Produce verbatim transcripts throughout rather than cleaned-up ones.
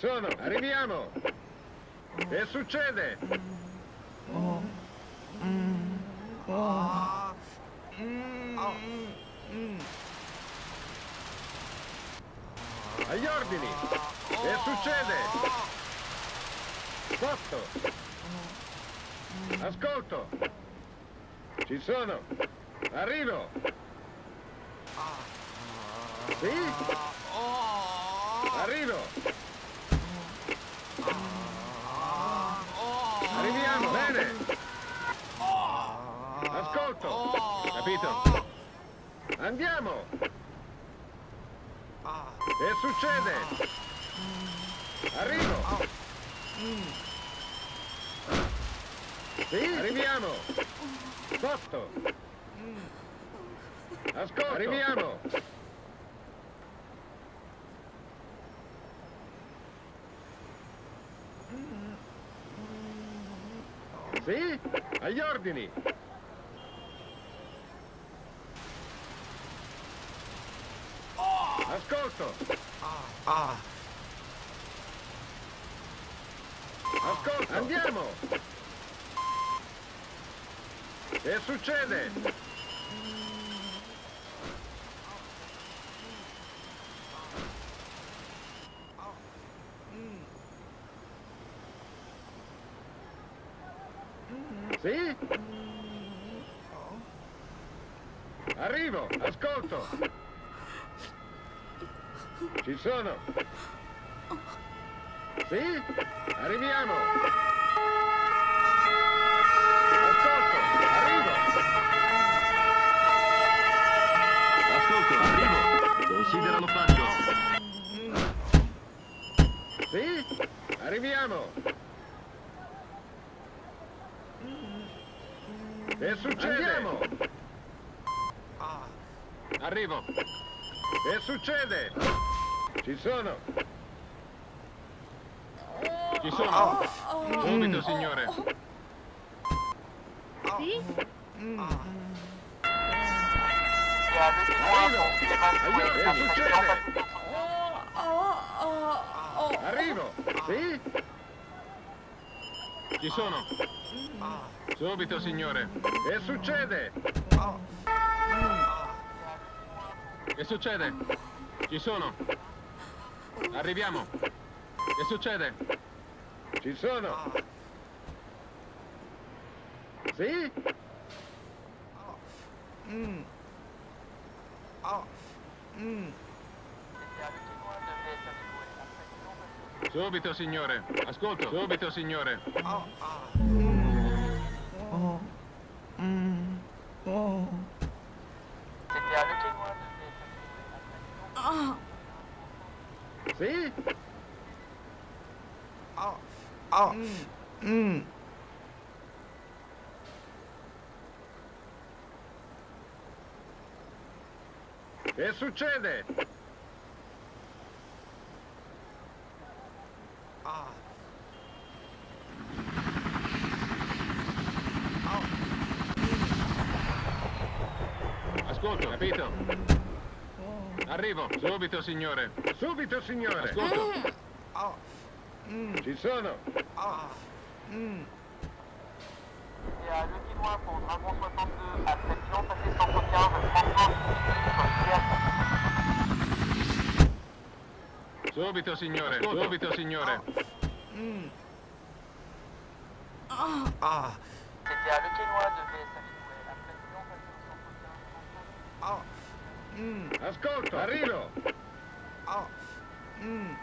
sono, arriviamo! Che succede? Oh. Mm. Oh. Mm. Oh. Mm. Agli ordini! Che succede? Sotto! Ascolto! Ci sono! Arrivo! Sì? Arrivo! Arriviamo! Bene! Ascolto! Capito? Andiamo! Che succede? Arrivo! Sì? Arriviamo! Sotto! Ascolto! Arriviamo! Sì? Agli ordini! Ascolto! Ascolto! Andiamo! Che succede? Sì? Arrivo! Ascolto! Ci sono! Sì? Arriviamo! Ascolto! Arrivo! Ascolto, arrivo! Considera lo faccio! Sì? Arriviamo! Che succede? Andiamo! Arrivo! Che succede? Ci sono! Ci sono! Subito, signore! Sì? Arrivo! Che succede? Oh, oh, oh. Arrivo! Sì? Ci sono! Subito, signore! Che succede? Che succede? Ci sono! Arriviamo! Che succede? Ci sono! Sì? Mm. Oh. Mm. Subito, signore! Ascolto! Subito, signore! Oh. Mm. Oh. Mm. Oh. Oh. Sì? Oh. Oh. Mm. Mm. Che succede? Ah. Oh. Ascolto, capito? Arrivo! Subito, signore! Subito, signore! Ascolto! Oh. Mm. Ci sono! Ah. Mm. Et à Le Guinois pour Dragon soixante-deux à Prévision, passé cent quinze, François sur Subito, signore! Subito, signore! Mm. Ah. C'était à Le Guinois de V S F à Prévision, passé cent quinze, Oh. Mm. Ascolto! Arrivo! Oh. Mm.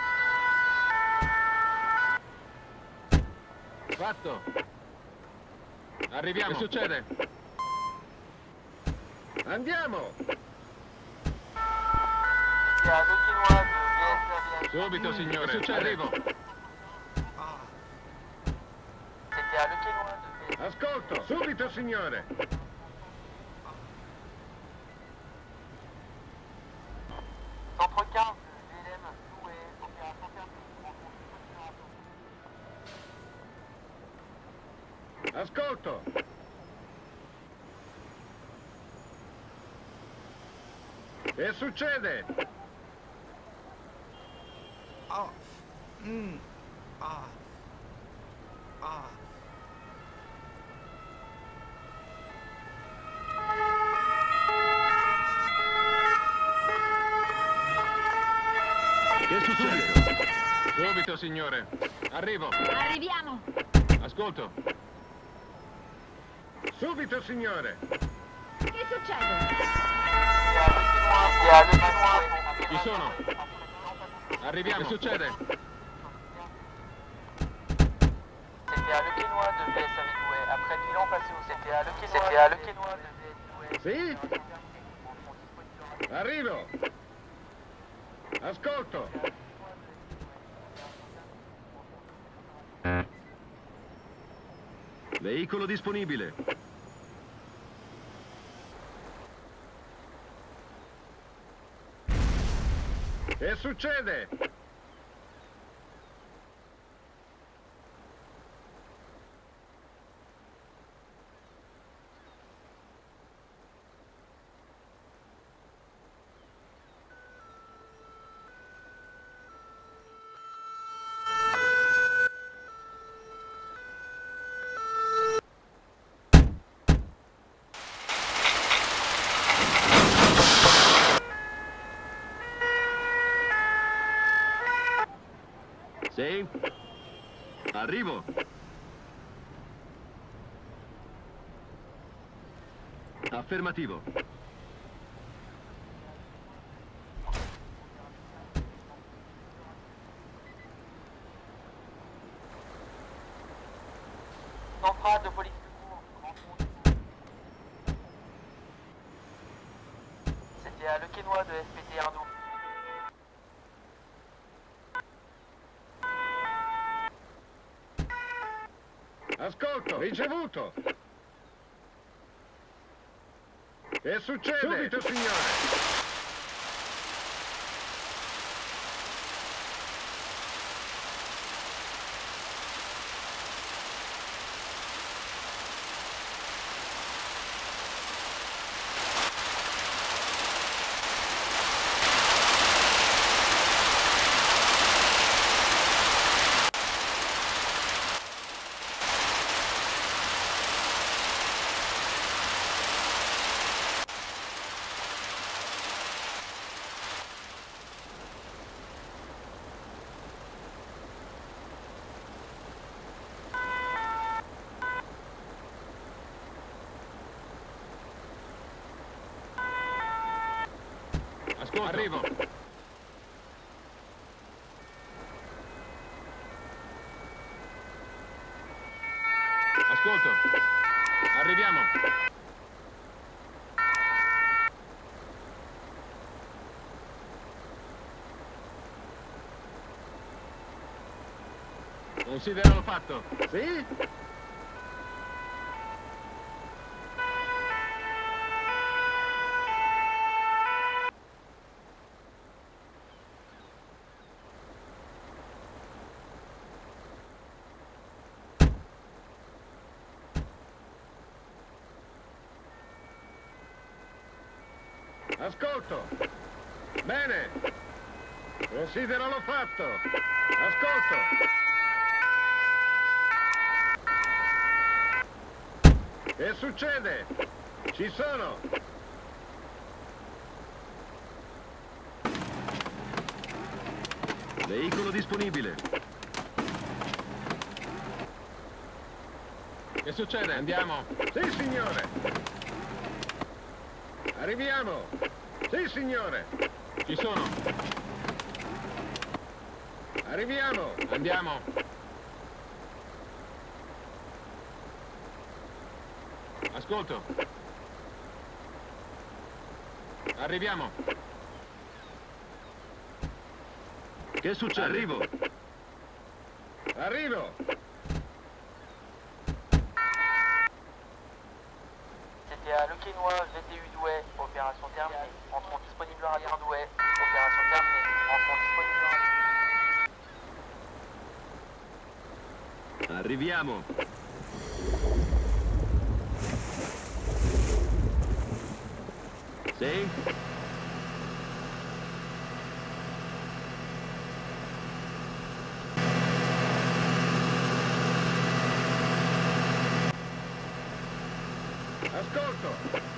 Fatto! Arriviamo! Che succede? Andiamo! C'était à Le Guinois de V S F Subito, signore! Che succede? Arrivo! Ah. C'était à Le Guinois de V S F. Ascolto! Subito, signore! Centre quinze, V L M, Souhait, opération terminée. Ascolto! Che succede? Oh. Mm. Ah. Ah. Che succede? Subito, signore. Arrivo. Arriviamo. Ascolto. Subito, signore. Che succede? Il y a le Quinois. Ci sono. Arriviamo. Che succede? C'était à Le Quinois de V S avec Douai. Après bilan passé au C'était à Le Quinois. C'était à Le Quinois de V S Douai. Sì? Arrivo. Ascolto. Veicolo disponibile. Che succede? Sì? Arrivo. Affermativo. Centrale de police secours. C'était à Le Quinois de S P T Ardou. Ascolto, ricevuto. Che succede? Subito, signore. Ascolto. Arrivo. Ascolto. Arriviamo. Consideralo fatto. Sì? Ascolto. Bene. Consideralo fatto. Ascolto. Che succede? Ci sono. Veicolo disponibile. Che succede? Andiamo. Sì, signore. Arriviamo. Sì, signore. Ci sono. Arriviamo. Andiamo. Ascolto. Arriviamo. Che succede? Arrivo. Arrivo. C'était à Le Quinois, V T U Douai. Opération terminée. Entrons disponible à Radio Douai. Opération terminée. Entrons disponible à Radio. Arriviamo. Sì? Ascolto.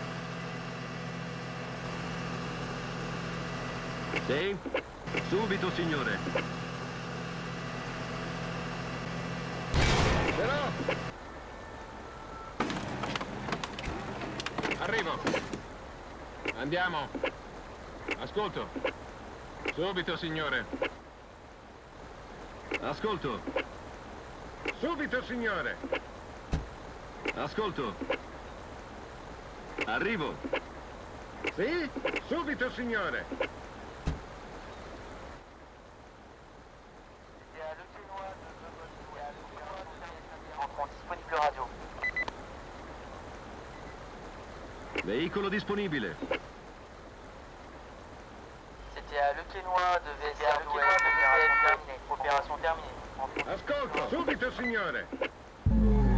Sì? Subito, signore. Però... Arrivo. Andiamo. Ascolto. Subito, signore. Ascolto. Subito, signore. Ascolto. Arrivo. Sì? Subito, signore. Entrons disponible radio. Veicolo disponibile. C'était à Le Quesnoy de V S R Douai, opération terminée. Opération terminée. Entrons Ascolto. Subito, signore.